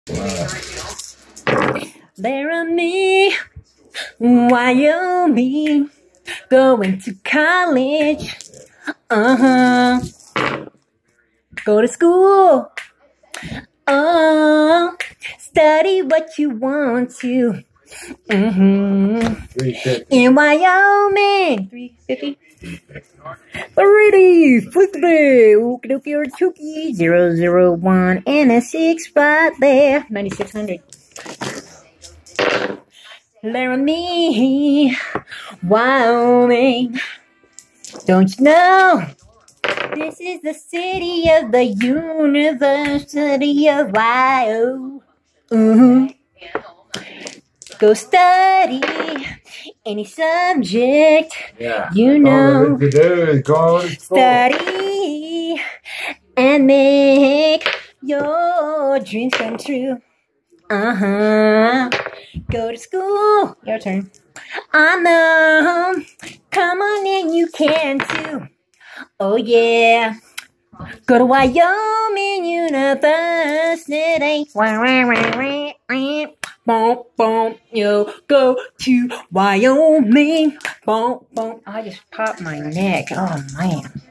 Laramie, Wyoming, going to college. Go to school. Study what you want to. In Wyoming. 350. Alrighty, flip today. Okie dokie or chookie. 001 and a 6 right there. 9600. Laramie, Wyoming. Don't you know? This is the city of the University of Wyoming. Go study any subject, you know. Study and make your dreams come true. Go to school. Your turn. I know. Come on and you can too. Oh yeah. Go to Wyoming University. Boom, boom, yo, go to Wyoming. Boom, boom. I just popped my neck. Oh, man.